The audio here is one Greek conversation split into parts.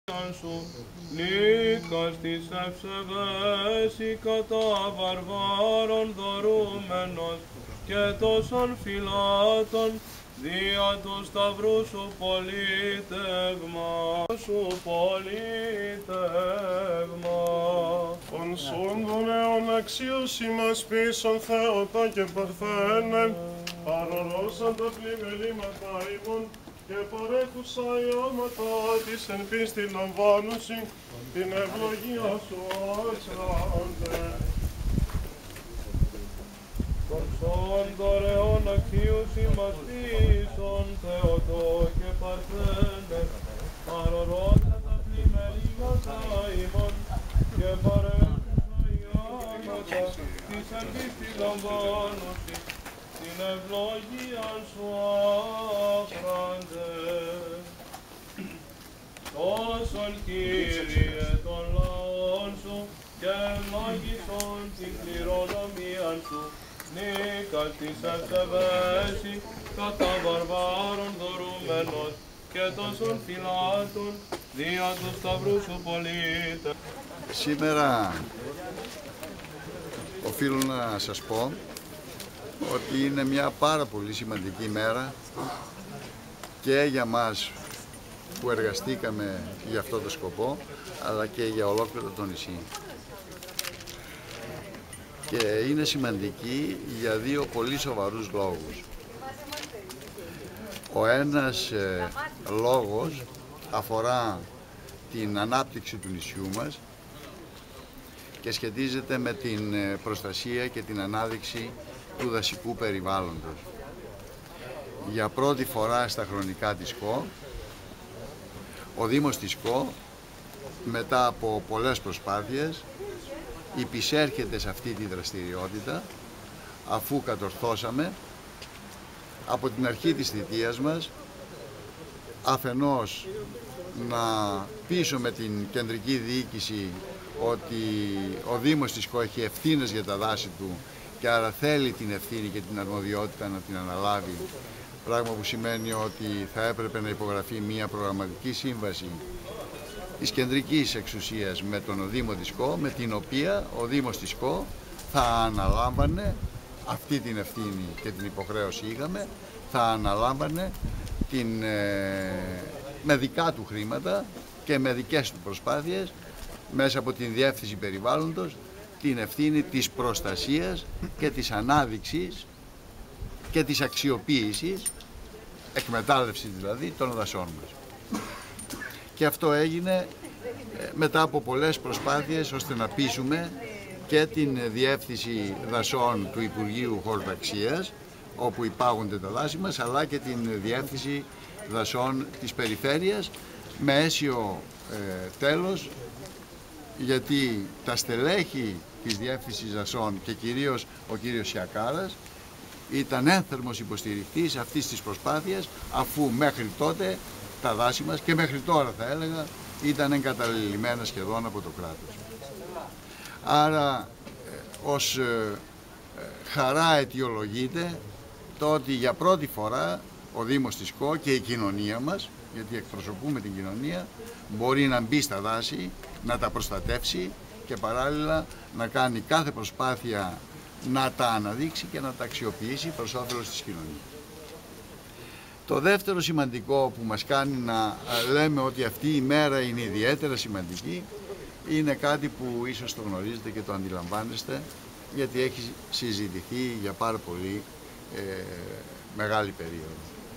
σου, νίκας της ευσεβέση κατά βαρβάρων δωρούμενος και τόσων φυλάτων δια του σταυρού σου πολίτευμα, Ον σούντον αιών αξίωση μας πίσων Θεότα και Παρθένε, παρορώσαν τα πλημελήματα ημών και παρέχουσα οι όματα της εν πίστη λαμβάνουσι την ευλογία σου άσραντε. Κορσόν δωρεών αξίους ημάς πίσων Θεότο και Παρθένε, παρορώσαν τα πλημελήματα ημών και παρέχουσα οι όματα της εν πίστη λαμβάνουσι την ευλογία σου άφραντε. Όσον Κύριε των λαών σου και ευλόγησον την κληρονομία σου, νίκας της ευσεβέση κατά βαρβάρων δωρούμενος και τόσων φυλάτων δια του σταυρού σου πολίτε. Σήμερα οφείλω να σας πω ότι είναι μια πάρα πολύ σημαντική μέρα και για μας που εργαστήκαμε για αυτό το σκοπό, αλλά και για ολόκληρο το νησί. Και είναι σημαντική για δύο πολύ σοβαρούς λόγους. Ο ένας λόγος αφορά την ανάπτυξη του νησιού μας και σχετίζεται με την προστασία και την ανάδειξη του δασικού περιβάλλοντος. Για πρώτη φορά στα χρονικά της ΚΟ, ο Δήμος της ΚΟ, μετά από πολλές προσπάθειες, υπησέρχεται σε αυτή τη δραστηριότητα, αφού κατορθώσαμε από την αρχή της θητείας μας αφενός να πείσουμε την κεντρική διοίκηση ότι ο Δήμος της ΚΟ έχει ευθύνες για τα δάση του και άρα θέλει την ευθύνη και την αρμοδιότητα να την αναλάβει, πράγμα που σημαίνει ότι θα έπρεπε να υπογραφεί μια προγραμματική σύμβαση της κεντρικής εξουσίας με τον Δήμο της ΚΟ, με την οποία ο Δήμος της ΚΟ θα αναλάμβανε αυτή την ευθύνη και την υποχρέωση είχαμε, θα αναλάμβανε με δικά του χρήματα και με δικές του προσπάθειες μέσα από την Διεύθυνση Περιβάλλοντος την ευθύνη της προστασίας και της ανάδειξης και της αξιοποίησης, εκμετάλλευση δηλαδή, των δασών μας. Και αυτό έγινε μετά από πολλές προσπάθειες ώστε να πείσουμε και την Διεύθυνση Δασών του Υπουργείου Χωροταξίας, όπου υπάγονται τα δάση μας, αλλά και την Διεύθυνση Δασών της Περιφέρειας με αίσιο τέλος, γιατί τα στελέχη της Διεύθυνσης Δασών και κυρίως ο κύριος Σιακάρας ήταν ένθερμος υποστηρικτής αυτής της προσπάθειας, αφού μέχρι τότε τα δάση μας και μέχρι τώρα θα έλεγα ήταν εγκαταλειμμένα σχεδόν από το κράτος. Άρα ως χαρά αιτιολογείται το ότι για πρώτη φορά ο Δήμος της ΚΟ και η κοινωνία μας, γιατί εκπροσωπούμε την κοινωνία, μπορεί να μπει στα δάση, να τα προστατεύσει και παράλληλα να κάνει κάθε προσπάθεια να τα αναδείξει και να τα αξιοποιήσει προς όφελος της κοινωνίας. Το δεύτερο σημαντικό που μας κάνει να λέμε ότι αυτή η μέρα είναι ιδιαίτερα σημαντική είναι κάτι που ίσως το γνωρίζετε και το αντιλαμβάνεστε, γιατί έχει συζητηθεί για πάρα πολύ μεγάλη περίοδο.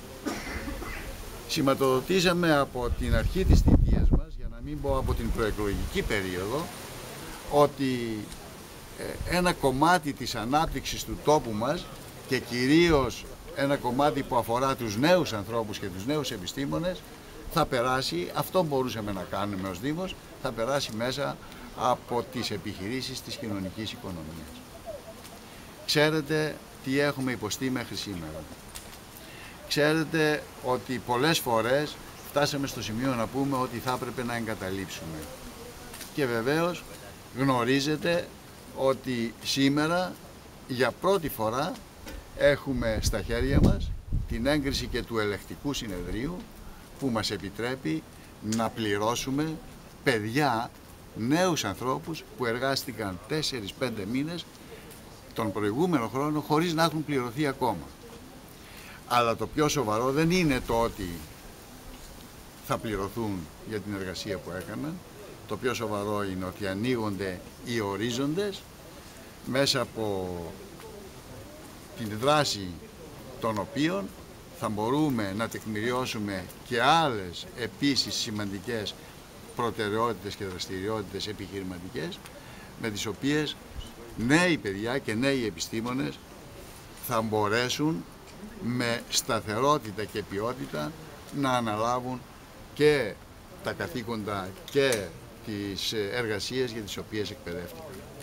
Σηματοδοτήσαμε από την αρχή της θητείας μας, για να μην πω από την προεκλογική περίοδο, ότι ένα κομμάτι της ανάπτυξης του τόπου μας και κυρίως ένα κομμάτι που αφορά τους νέους ανθρώπους και τους νέους επιστήμονες θα περάσει, αυτό μπορούσαμε να κάνουμε ως Δήμος, θα περάσει μέσα από τις επιχειρήσεις της κοινωνικής οικονομίας. Ξέρετε τι έχουμε υποστεί μέχρι σήμερα. Ξέρετε ότι πολλές φορές φτάσαμε στο σημείο να πούμε ότι θα έπρεπε να εγκαταλείψουμε. Και βεβαίως γνωρίζετε ότι σήμερα για πρώτη φορά έχουμε στα χέρια μας την έγκριση και του ελεκτικού συνεδρίου που μας επιτρέπει να πληρώσουμε παιδιά, νέους ανθρώπους που εργάστηκαν 4-5 μήνες τον προηγούμενο χρόνο χωρίς να έχουν πληρωθεί ακόμα. Αλλά το πιο σοβαρό δεν είναι το ότι θα πληρωθούν για την εργασία που έκαναν. Το πιο σοβαρό είναι ότι ανοίγονται οι ορίζοντες μέσα από την δράση των οποίων θα μπορούμε να τεκμηριώσουμε και άλλες επίσης σημαντικές προτεραιότητες και δραστηριότητες επιχειρηματικές, με τις οποίες νέοι παιδιά και νέοι επιστήμονες θα μπορέσουν με σταθερότητα και ποιότητα να αναλάβουν και τα καθήκοντα και τις εργασίες για τις οποίες εκπαιδεύτηκαν.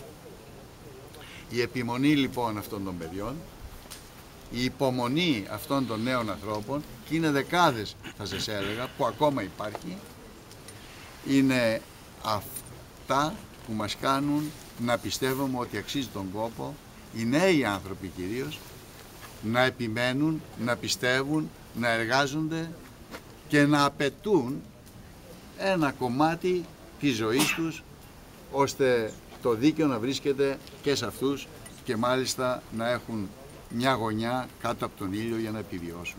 Η επιμονή λοιπόν αυτών των παιδιών, η υπομονή αυτών των νέων ανθρώπων, και είναι δεκάδες θα σας έλεγα που ακόμα υπάρχει, είναι αυτά που μας κάνουν να πιστεύουμε ότι αξίζει τον κόπο οι νέοι άνθρωποι κυρίως να επιμένουν, να πιστεύουν, να εργάζονται και να απαιτούν ένα κομμάτι της ζωής τους, ώστε το δίκαιο να βρίσκεται και σε αυτούς και μάλιστα να έχουν μια γωνιά κάτω από τον ήλιο για να επιβιώσουν.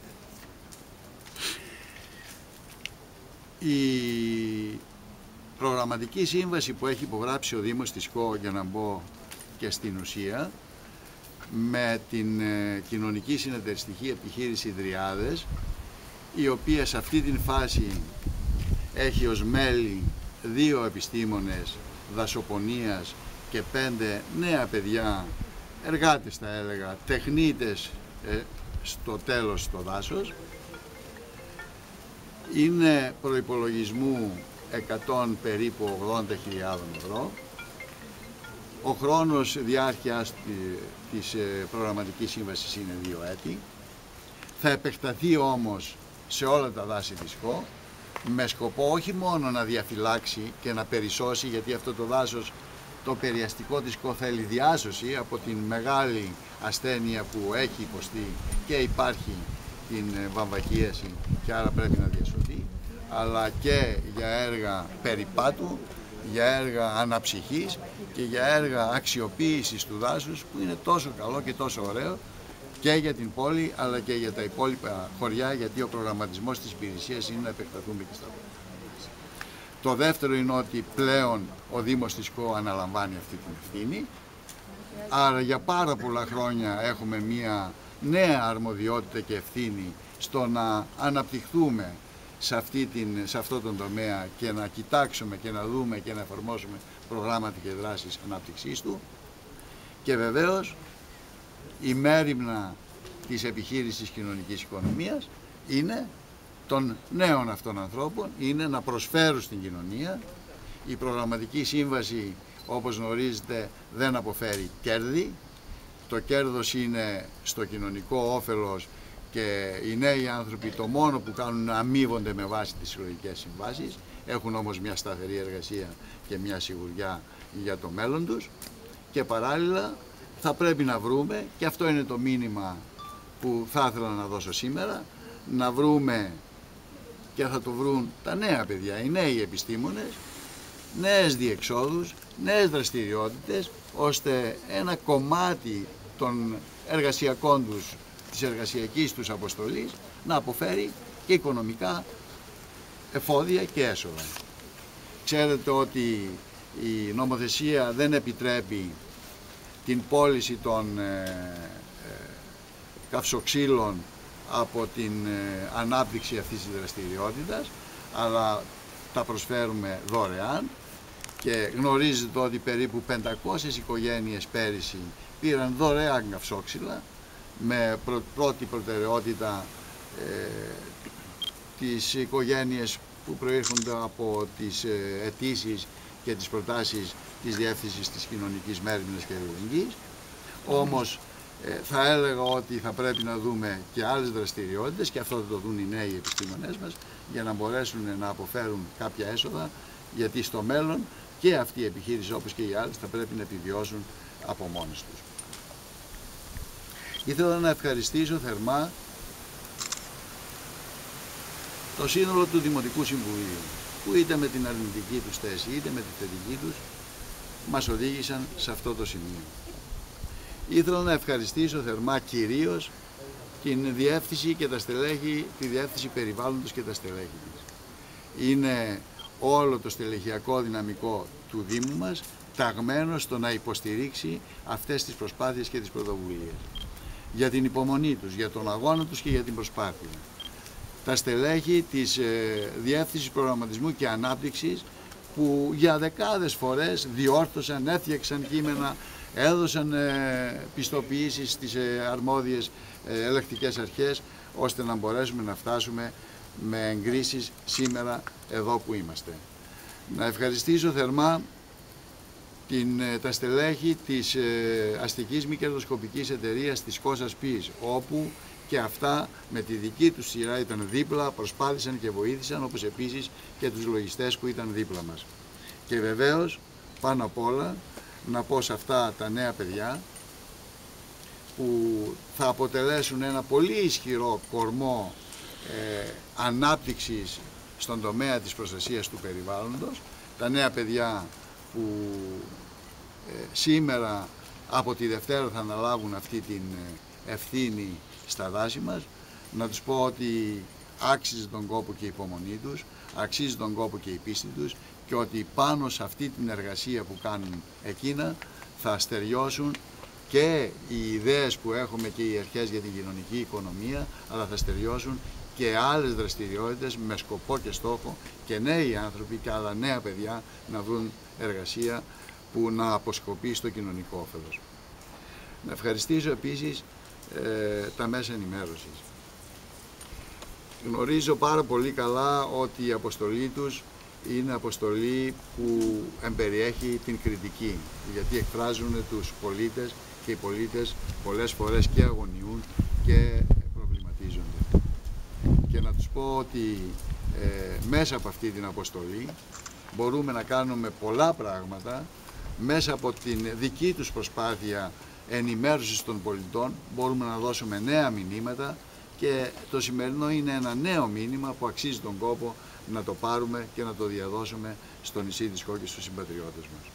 Η προγραμματική σύμβαση που έχει υπογράψει ο Δήμος της ΚΟ, για να μπω και στην ουσία, με την κοινωνική συνεταιριστική επιχείρηση Δριάδες, η οποία σε αυτή την φάση έχει ως μέλη 2 επιστήμονες δασοπονίας και 5 νέα παιδιά, εργάτες θα έλεγα, τεχνίτες στο τέλος στο δάσος. Είναι προϋπολογισμού 100 περίπου 80.000 ευρώ. Ο χρόνος διάρκειας της προγραμματικής σύμβασης είναι 2 έτη. Θα επεκταθεί όμως σε όλα τα δάση της ΚΟ, με σκοπό όχι μόνο να διαφυλάξει και να περισσώσει, γιατί αυτό το δάσος, το περιαστικό της ΚΟ, θέλει διάσωση από την μεγάλη ασθένεια που έχει υποστεί και υπάρχει την βαμβακίαση και άρα πρέπει να διασωθεί, αλλά και για έργα περιπάτου, για έργα αναψυχής και για έργα αξιοποίησης του δάσους, που είναι τόσο καλό και τόσο ωραίο και για την πόλη αλλά και για τα υπόλοιπα χωριά, γιατί ο προγραμματισμός της υπηρεσίας είναι να επεκταθούμε και στα πόλη. Το δεύτερο είναι ότι πλέον ο Δήμος της ΚΟ αναλαμβάνει αυτή την ευθύνη, άρα για πάρα πολλά χρόνια έχουμε μία νέα αρμοδιότητα και ευθύνη στο να αναπτυχθούμε σε αυτό τον τομέα και να κοιτάξουμε και να δούμε και να εφαρμόσουμε προγράμματα και δράσεις ανάπτυξής του. Και βεβαίως η μέριμνα της επιχείρησης κοινωνικής οικονομίας είναι των νέων αυτών ανθρώπων, είναι να προσφέρουν στην κοινωνία. Η προγραμματική σύμβαση, όπως γνωρίζετε, δεν αποφέρει κέρδη. Το κέρδος είναι στο κοινωνικό όφελος και οι νέοι άνθρωποι το μόνο που κάνουν είναι να αμείβονται με βάση τις συλλογικές συμβάσεις. Έχουν όμως μια σταθερή εργασία και μια σιγουριά για το μέλλον τους, και παράλληλα θα πρέπει να βρούμε, και αυτό είναι το μήνυμα που θα ήθελα να δώσω σήμερα, να βρούμε, και θα το βρουν τα νέα παιδιά, οι νέοι επιστήμονες, νέες διεξόδους, νέες δραστηριότητες, ώστε ένα κομμάτι των εργασιακών τους, της εργασιακής τους αποστολής, να αποφέρει και οικονομικά εφόδια και έσοδα. Ξέρετε ότι η νομοθεσία δεν επιτρέπει την πώληση των καυσοξύλων από την ανάπτυξη αυτής της δραστηριότητας, αλλά τα προσφέρουμε δωρεάν, και γνωρίζετε ότι περίπου 500 οικογένειες πέρυσι πήραν δωρεάν καυσόξυλα, με πρώτη προτεραιότητα τις οικογένειες που προέρχονται από τις αιτήσεις και τις προτάσεις της Διεύθυνσης της Κοινωνικής Μέριμνας και Αλληλεγγύης. Όμως θα έλεγα ότι θα πρέπει να δούμε και άλλες δραστηριότητες, και αυτό θα το δουν οι νέοι επιστήμονές μας, για να μπορέσουν να αποφέρουν κάποια έσοδα, γιατί στο μέλλον και αυτή η επιχείρηση, όπως και οι άλλες, θα πρέπει να επιβιώσουν από μόνες τους. Ήθελα να ευχαριστήσω θερμά το σύνολο του Δημοτικού Συμβουλίου, που είτε με την αρνητική τους θέση είτε με τη θετική τους μας οδήγησαν σε αυτό το σημείο. Ήθελα να ευχαριστήσω θερμά κυρίως την διεύθυνση και τα στελέχη, τη διεύθυνση περιβάλλοντος και τα στελέχη της. Είναι όλο το στελεχειακό δυναμικό του Δήμου μας ταγμένο στο να υποστηρίξει αυτές τις προσπάθειες και τις πρωτοβουλίες. Για την υπομονή τους, για τον αγώνα τους και για την προσπάθεια. Τα στελέχη της Διεύθυνσης Προγραμματισμού και Ανάπτυξης που για δεκάδες φορές διόρθωσαν, έφτιαξαν κείμενα, έδωσαν πιστοποιήσεις στις αρμόδιες ελεκτικές αρχές ώστε να μπορέσουμε να φτάσουμε με εγκρίσεις σήμερα εδώ που είμαστε. Να ευχαριστήσω θερμά τα στελέχη της αστικής μη κερδοσκοπικής εταιρείας της Κώσας Πίης, όπου και αυτά με τη δική τους σειρά ήταν δίπλα, προσπάθησαν και βοήθησαν, όπως επίσης και τους λογιστές που ήταν δίπλα μας. Και βεβαίως, πάνω απ' όλα, να πω σε αυτά τα νέα παιδιά που θα αποτελέσουν ένα πολύ ισχυρό κορμό ανάπτυξης στον τομέα της προστασίας του περιβάλλοντος, τα νέα παιδιά που σήμερα από τη Δευτέρα θα αναλάβουν αυτή την ευθύνη στα δάση μας, να τους πω ότι άξιζε τον κόπο και η υπομονή τους, αξίζει τον κόπο και η πίστη τους και ότι πάνω σε αυτή την εργασία που κάνουν εκείνα θα στεριώσουν και οι ιδέες που έχουμε και οι αρχές για την κοινωνική οικονομία, αλλά θα στεριώσουν και άλλες δραστηριότητες με σκοπό και στόχο και νέοι άνθρωποι και άλλα νέα παιδιά να βρουν εργασία που να αποσκοπεί στο κοινωνικό όφελος. Να ευχαριστήσω επίσης τα μέσα ενημέρωσης. Γνωρίζω πάρα πολύ καλά ότι η αποστολή τους είναι αποστολή που εμπεριέχει την κριτική, γιατί εκφράζουν τους πολίτες και οι πολίτες πολλές φορές και αγωνιούν και προβληματίζονται. Και να τους πω ότι μέσα από αυτή την αποστολή μπορούμε να κάνουμε πολλά πράγματα, μέσα από την δική τους προσπάθεια ενημέρωσης των πολιτών μπορούμε να δώσουμε νέα μηνύματα και το σημερινό είναι ένα νέο μήνυμα που αξίζει τον κόπο να το πάρουμε και να το διαδώσουμε στο νησί της Χώ και στους συμπατριώτες μας.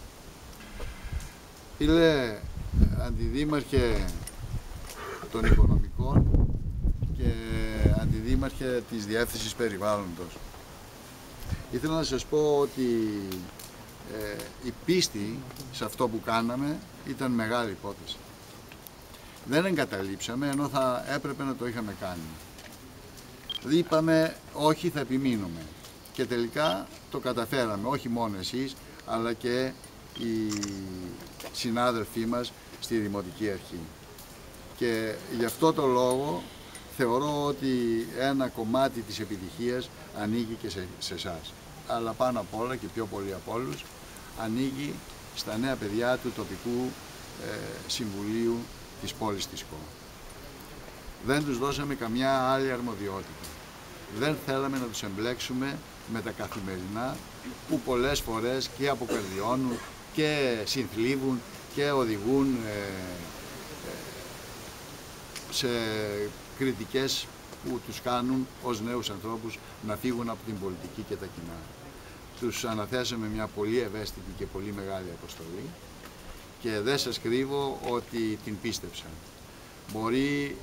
Φίλε Αντιδήμαρχε των Οικονομικών και Αντιδήμαρχε της Διεύθυνσης Περιβάλλοντος, ήθελα να σας πω ότι η πίστη σε αυτό που κάναμε ήταν μεγάλη υπόθεση. Δεν εγκαταλείψαμε, ενώ θα έπρεπε να το είχαμε κάνει. Είπαμε όχι, θα επιμείνουμε. Και τελικά το καταφέραμε, όχι μόνο εσείς, αλλά και οι συνάδελφοί μας στη Δημοτική Αρχή. Και γι' αυτό το λόγο θεωρώ ότι ένα κομμάτι της επιτυχίας ανήκει και σε εσάς. Αλλά πάνω απ' όλα και πιο πολύ από όλους, ανήκει στα νέα παιδιά του τοπικού συμβουλίου της πόλης της Χώ. Δεν τους δώσαμε καμιά άλλη αρμοδιότητα. Δεν θέλαμε να τους εμπλέξουμε με τα καθημερινά που πολλές φορές και αποκαρδιώνουν και συνθλίβουν και οδηγούν σε κριτικές που τους κάνουν ως νέους ανθρώπους να φύγουν από την πολιτική και τα κοινά. Τους αναθέσαμε μια πολύ ευαίσθητη και πολύ μεγάλη αποστολή και δεν σας κρύβω ότι την πίστεψαν. Μπορεί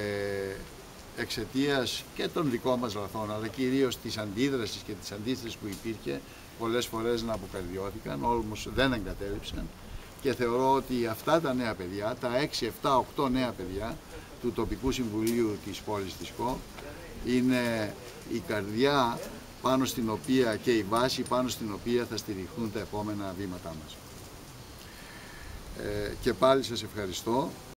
εξαιτίας και των δικών μας λαθών, αλλά κυρίως της αντίδρασης και της αντίστασης που υπήρχε, πολλές φορές να αποκαρδιώθηκαν, όμως δεν εγκατέλειψαν και θεωρώ ότι αυτά τα νέα παιδιά, τα 6, 7, 8 νέα παιδιά του τοπικού συμβουλίου της πόλης της Χώ, είναι η καρδιά πάνω στην οποία και η βάση πάνω στην οποία θα στηριχθούν τα επόμενα βήματά μας. Και πάλι σας ευχαριστώ.